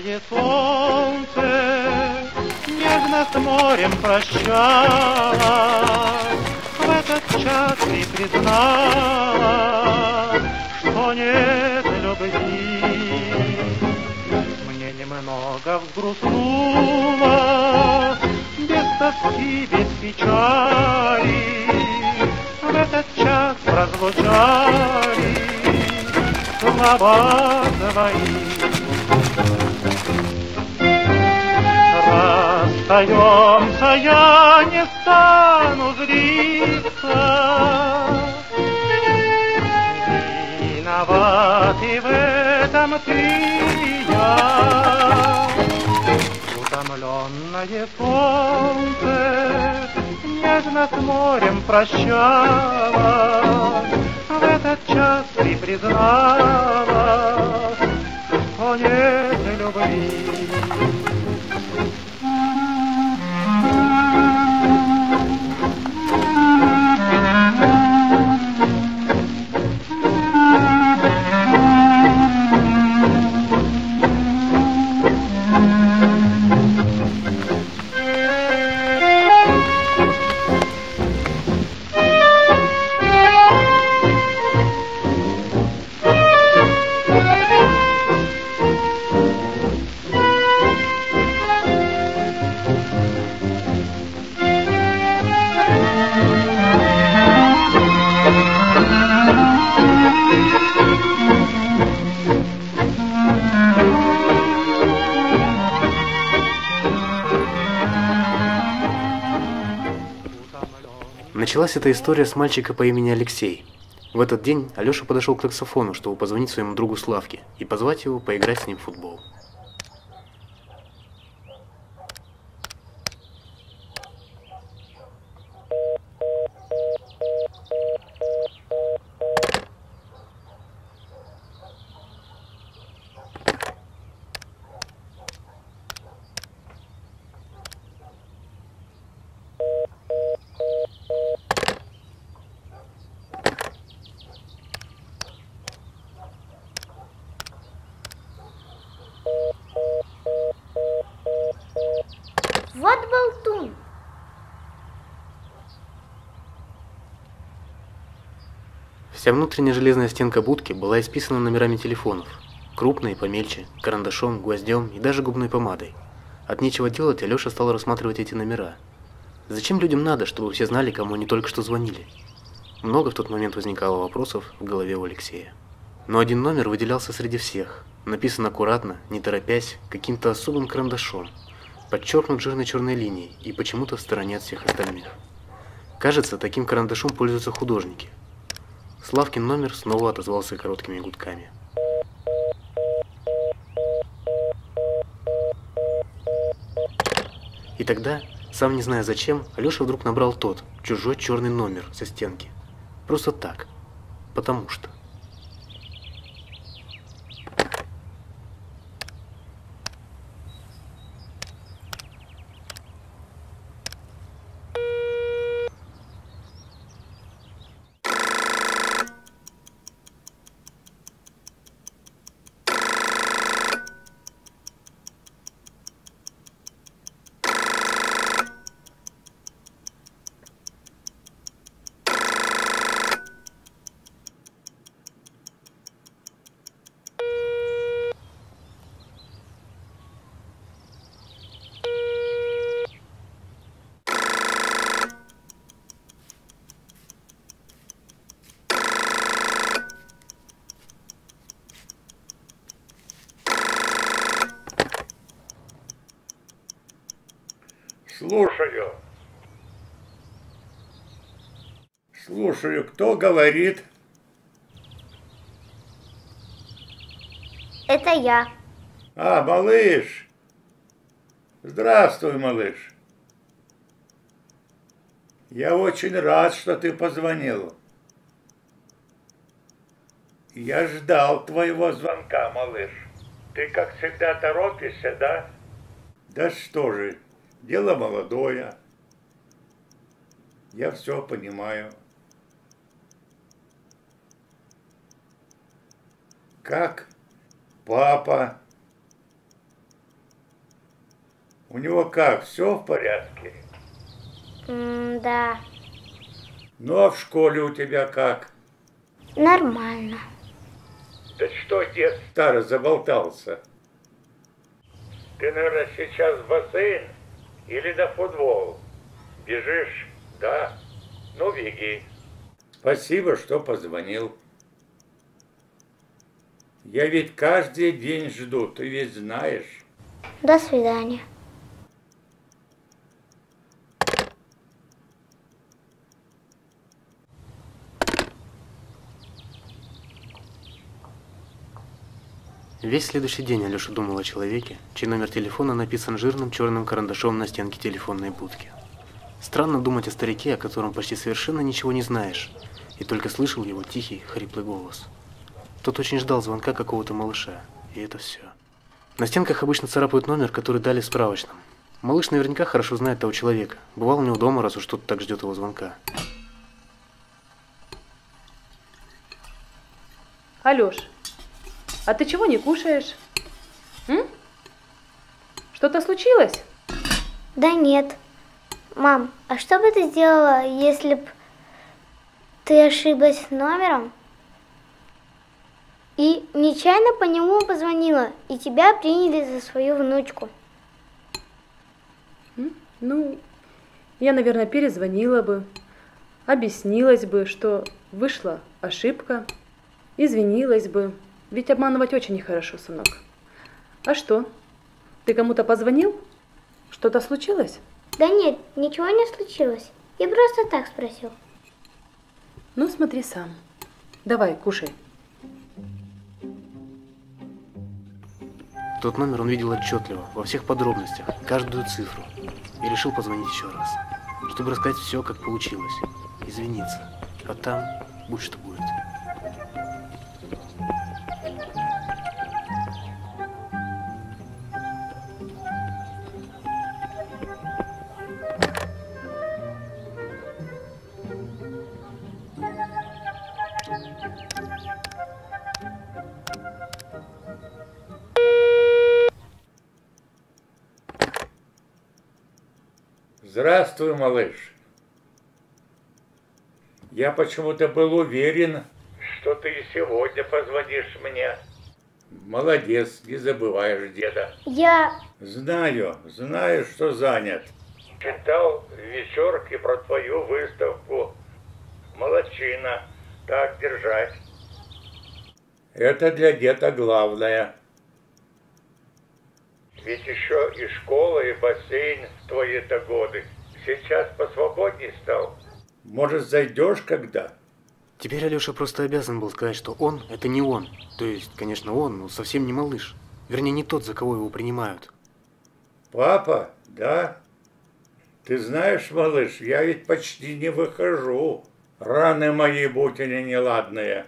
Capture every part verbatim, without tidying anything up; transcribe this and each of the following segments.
Лунное солнце нежно с морем прощалось. В этот час ты признала, что нет любви. Мне немного взгрустнуло, без тоски, без печали. В этот час прозвучали слова твои. Расстаемся, я не стану злиться. Виноваты в этом ты и я. Утомленное солнце нежно с морем прощалось. В этот час ты признала, что нет любви. Началась эта история с мальчика по имени Алексей. В этот день Алеша подошел к таксофону, чтобы позвонить своему другу Славке и позвать его поиграть с ним в футбол. Вот болтун. Вся внутренняя железная стенка будки была исписана номерами телефонов. Крупные, помельче, карандашом, гвоздем и даже губной помадой. От нечего делать Алеша стал рассматривать эти номера. Зачем людям надо, чтобы все знали, кому они только что звонили? Много в тот момент возникало вопросов в голове у Алексея. Но один номер выделялся среди всех. Написан аккуратно, не торопясь, каким-то особым карандашом. Подчеркнут жирной черной линией и почему-то в стороне от всех остальных. Кажется, таким карандашом пользуются художники. Славкин номер снова отозвался короткими гудками. И тогда, сам не зная зачем, Алеша вдруг набрал тот, чужой черный номер со стенки. Просто так. Потому что. Слушаю. Слушаю, кто говорит? Это я. А, малыш. Здравствуй, малыш. Я очень рад, что ты позвонил. Я ждал твоего звонка, малыш. Ты, как всегда, торопишься, да? Да что же, дело молодое. Я все понимаю. Как папа? У него как, все в порядке? М, да, Ну а в школе у тебя как? нормально. Да что дед старый заболтался? Ты, наверное, сейчас в бассейн или на футбол? Бежишь, да? Ну, беги. Спасибо, что позвонил. Я ведь каждый день жду, ты ведь знаешь. До свидания. Весь следующий день Алеша думал о человеке, чей номер телефона написан жирным черным карандашом на стенке телефонной будки. Странно думать о старике, о котором почти совершенно ничего не знаешь, и только слышал его тихий, хриплый голос. Тот очень ждал звонка какого-то малыша, и это все. На стенках обычно царапают номер, который дали в справочном. Малыш наверняка хорошо знает того человека. Бывал у него дома, раз уж кто-то так ждет его звонка. Алёш, а ты чего не кушаешь? М? Что-то случилось? Да нет. Мам, а что бы ты сделала, если б ты ошиблась номером и нечаянно по нему позвонила, и тебя приняли за свою внучку? М? Ну, я, наверное, перезвонила бы, объяснилась бы, что вышла ошибка, извинилась бы. Ведь обманывать очень нехорошо, сынок. А что? Ты кому-то позвонил? Что-то случилось? Да нет, ничего не случилось. Я просто так спросил. Ну, смотри сам. Давай, кушай. Тот номер он видел отчетливо, во всех подробностях, каждую цифру, и решил позвонить еще раз, чтобы рассказать все, как получилось, извиниться, а там будь что будет. Здравствуй, малыш. Я почему-то был уверен, что ты и сегодня позвонишь мне. Молодец, не забываешь деда. Я... Знаю, знаю, что занят. Читал в вечерке про твою выставку. Молодчина, так держать. Это для деда главное. Ведь еще и школа, и бассейн в твои-то годы. Сейчас посвободней стал. Может, зайдешь когда? Теперь Алеша просто обязан был сказать, что он – это не он. То есть, конечно, он, но совсем не малыш. Вернее, не тот, за кого его принимают. Папа, да? Ты знаешь, малыш, я ведь почти не выхожу. Раны мои, будь они неладные.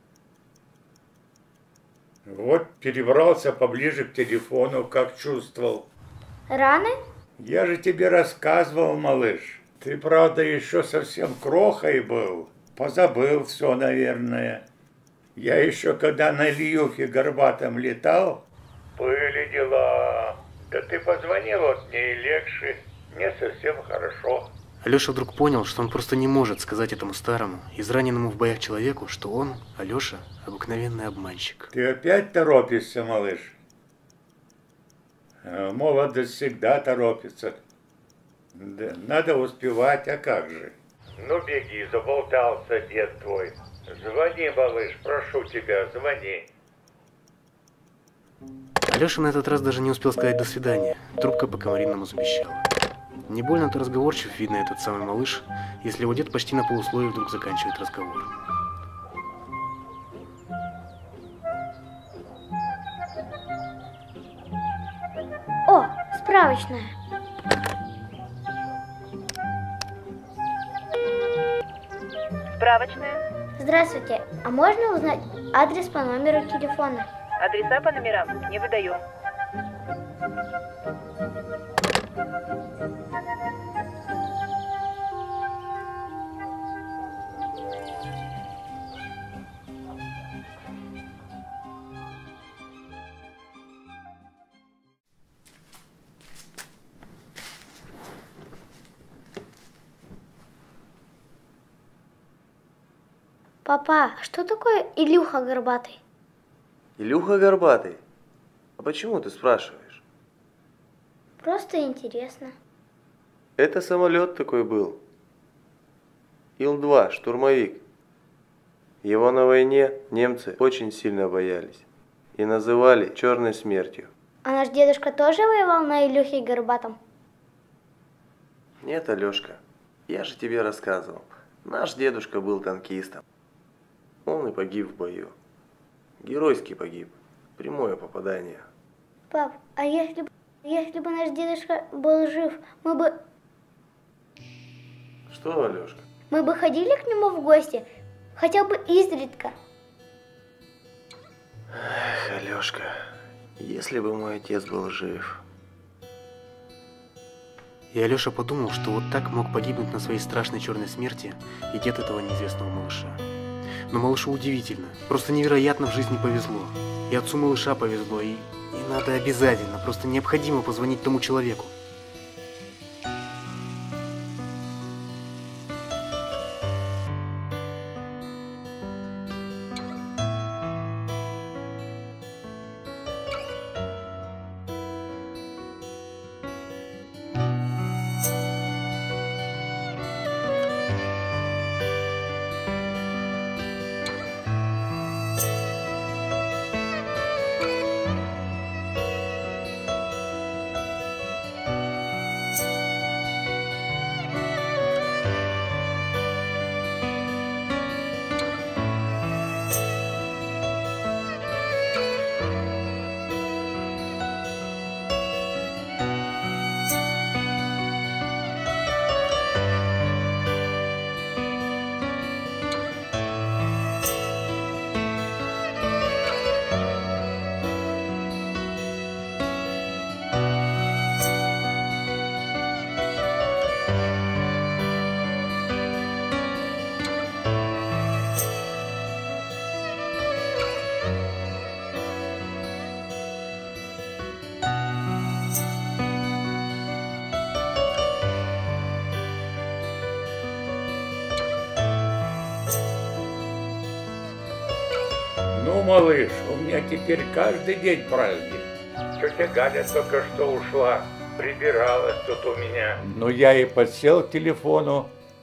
Вот перебрался поближе к телефону, как чувствовал. Раны? Я же тебе рассказывал, малыш. Ты, правда, еще совсем крохой был. Позабыл все, наверное. Я еще, когда на Ильюхе горбатом летал, были дела. Да ты позвонил, вот мне и легче. Мне совсем хорошо. Алеша вдруг понял, что он просто не может сказать этому старому, израненному в боях человеку, что он, Алеша, обыкновенный обманщик. Ты опять торопишься, малыш? А, молодость всегда торопится. Да, надо успевать, а как же? Ну беги, заболтался дед твой. Звони, малыш, прошу тебя, звони. Алеша на этот раз даже не успел сказать «до свидания». Трубка по-комариному запищала. Не больно-то разговорчив, видно, этот самый малыш, если его дед почти на полусловие вдруг заканчивает разговор. О, справочная. Справочная. Здравствуйте. А можно узнать адрес по номеру телефона? Адреса по номерам не выдаю. Папа, что такое Илюха Горбатый? Илюха Горбатый? А почему ты спрашиваешь? Просто интересно. Это самолет такой был. Ил два, штурмовик. Его на войне немцы очень сильно боялись и называли черной смертью. А наш дедушка тоже воевал на Илюхе Горбатом? Нет, Алешка, я же тебе рассказывал. Наш дедушка был танкистом. Он и погиб в бою. Геройски погиб. Прямое попадание. Пап, а если бы, если бы наш дедушка был жив, мы бы... Что, Алешка? Мы бы ходили к нему в гости, хотя бы изредка. Эх, Алешка, если бы мой отец был жив... И Алеша подумал, что вот так мог погибнуть на своей страшной черной смерти и дед этого неизвестного малыша. Но малышу удивительно, просто невероятно в жизни повезло. И отцу малыша повезло, и, и надо обязательно, просто необходимо позвонить тому человеку. Ну, малыш, у меня теперь каждый день праздник. Тетя Галя только что ушла, прибиралась тут у меня. Ну, я и подсел к телефону.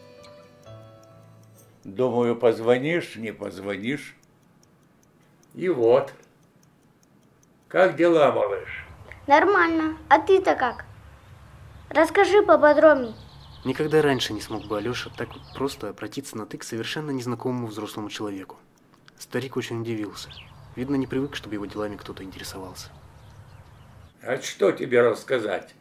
Думаю, позвонишь, не позвонишь. И вот. Как дела, малыш? Нормально. А ты-то как? Расскажи поподробней. Никогда раньше не смог бы Алеша так вот просто обратиться на «ты» к совершенно незнакомому взрослому человеку. Старик очень удивился. Видно, не привык, чтобы его делами кто-то интересовался. А что тебе рассказать?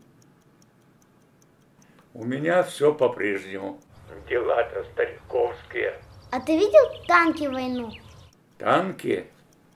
У меня все по-прежнему. Дела-то стариковские. А ты видел танки в войну? Танки?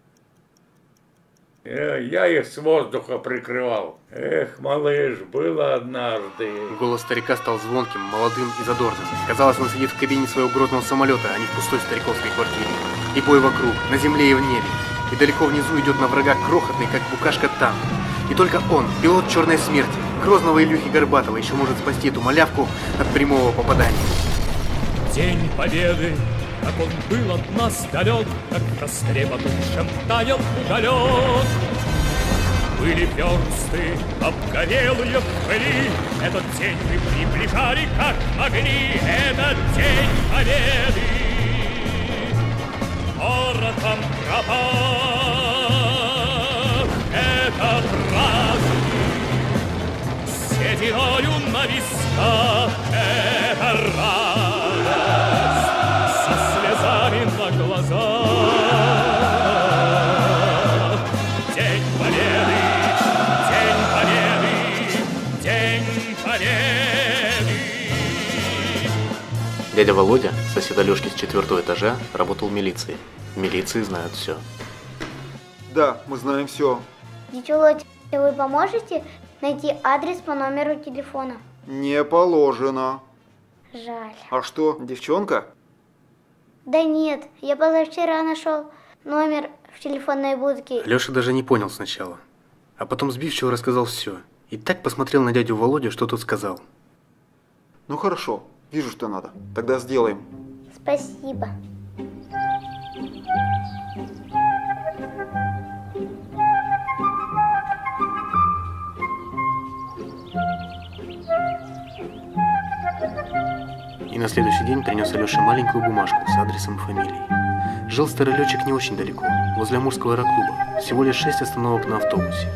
Э, я их с воздуха прикрывал. Эх, малыш, было однажды. Голос старика стал звонким, молодым и задорным. Казалось, он сидит в кабине своего грозного самолета, а не в пустой стариковской квартире. И бой вокруг, на земле и в небе. И далеко внизу идет на врага крохотный, как букашка, танк. И только он, пилот черной смерти, грозного Илюхи Горбатова, еще может спасти эту малявку от прямого попадания. День победы, как он был от нас далек, как в костре потухшем таял уголек. Были версты, обгорелые в пыли, этот день мы приближали, как могли, этот день победы. Воротом пропах, это праздник, сединою на висках, это радость, со слезами на глазах. День победы, день победы, день победы. Дядя Володя, сосед Алешки с четвертого этажа, работал в милиции. В милиции знают все. Да, мы знаем все. Дядя Володя, вы поможете найти адрес по номеру телефона? Не положено. Жаль. А что, девчонка? Да нет, я позавчера нашел номер в телефонной будке. Алеша даже не понял сначала, а потом сбивчиво рассказал все. И так посмотрел на дядю Володю, что тот сказал. Ну хорошо, вижу, что надо. Тогда сделаем. Спасибо. И на следующий день принес Алёше маленькую бумажку с адресом и фамилией. Жил старый летчик не очень далеко, возле Амурского аэроклуба, всего лишь шесть остановок на автобусе.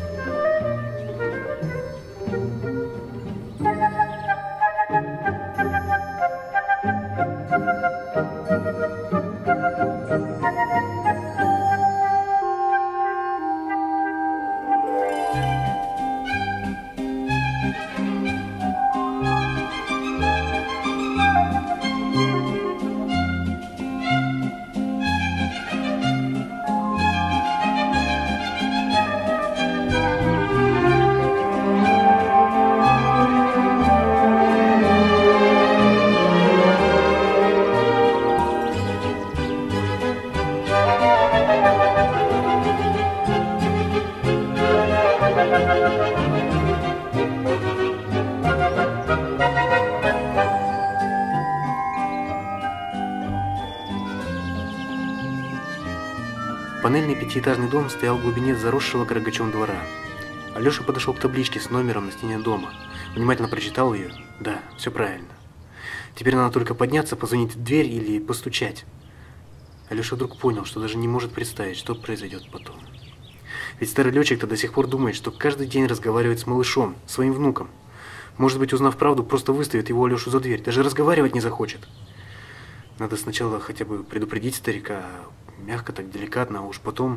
Панельный пятиэтажный дом стоял в глубине заросшего карагачом двора. Алёша подошел к табличке с номером на стене дома, внимательно прочитал ее. Да, все правильно. Теперь надо только подняться, позвонить в дверь или постучать. Алёша вдруг понял, что даже не может представить, что произойдет потом. Ведь старый летчик-то до сих пор думает, что каждый день разговаривает с малышом, своим внуком. Может быть, узнав правду, просто выставит его, Алёшу, за дверь, даже разговаривать не захочет. Надо сначала хотя бы предупредить старика, мягко так, деликатно, а уж потом...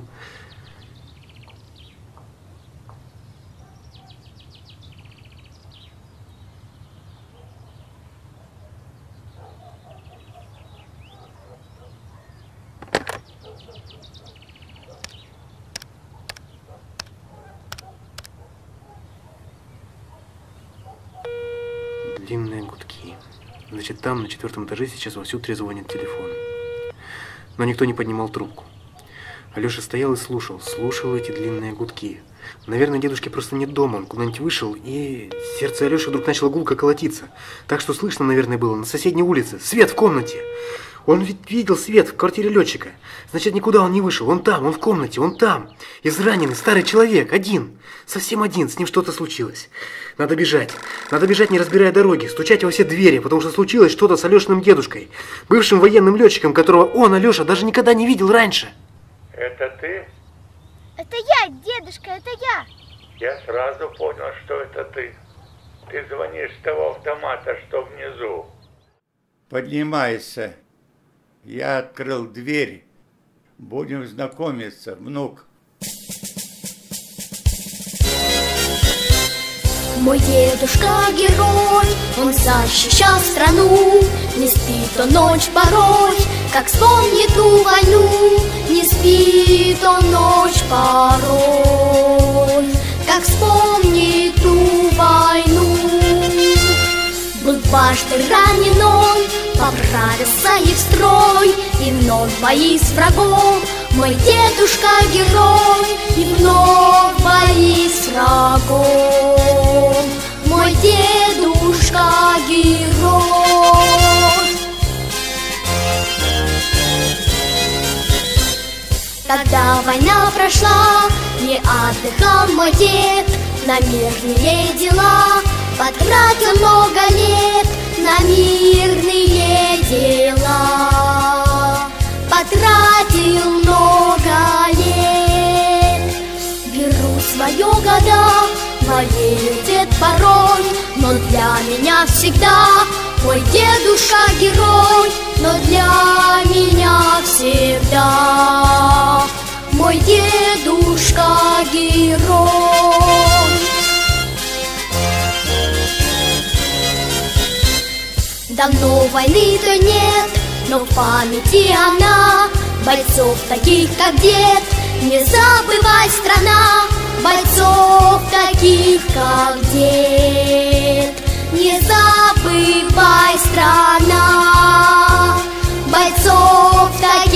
Длинные гудки. Значит, там, на четвертом этаже, сейчас вовсю трезвонит телефон. Но никто не поднимал трубку. Алёша стоял и слушал, слушал эти длинные гудки. Наверное, дедушки просто нет дома, он куда-нибудь вышел, и сердце Алёши вдруг начало гулко колотиться. Так что слышно, наверное, было на соседней улице. Свет в комнате! Он ведь видел свет в квартире летчика. Значит, никуда он не вышел. Он там, он в комнате, он там. Израненный старый человек, один. Совсем один, с ним что-то случилось. Надо бежать. Надо бежать, не разбирая дороги. Стучать во все двери, потому что случилось что-то с Алешиным дедушкой. Бывшим военным летчиком, которого он, Алеша, даже никогда не видел раньше. Это ты? Это я, дедушка, это я. Я сразу понял, что это ты. Ты звонишь с того автомата, что внизу. Поднимайся. Я открыл дверь. Будем знакомиться, внук. Мой дедушка герой, он защищал страну. Не спит он ночь порой, как вспомнит ту войну. Не спит он ночь порой, как вспомнит ту войну. Был дважды раненой, поправился и в строй, и вновь бои с врагом. Мой дедушка герой, и вновь бои с врагом. Мой дедушка герой. Когда война прошла, не отдыхал мой дед на мирные дела. Потратил много лет на мирные дела. Потратил много лет. Беру свое года, болею дед порой, но для меня всегда мой дедушка герой. Но для меня всегда мой дедушка герой. Давно войны-то нет, но в памяти она. Бойцов таких, как дед, не забывай, страна. Бойцов таких, как дед, не забывай, страна. Бойцов таких,